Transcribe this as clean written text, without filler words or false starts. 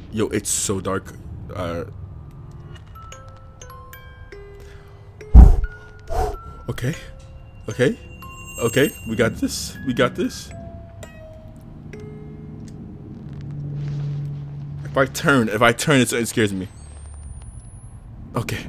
Yo, it's so dark. Okay. Okay. Okay. We got this. We got this. If I turn, it scares me. Okay.